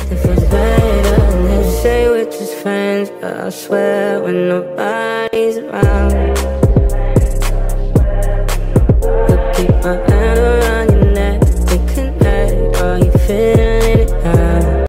It feels better than they say we're just friends, but I swear when nobody's around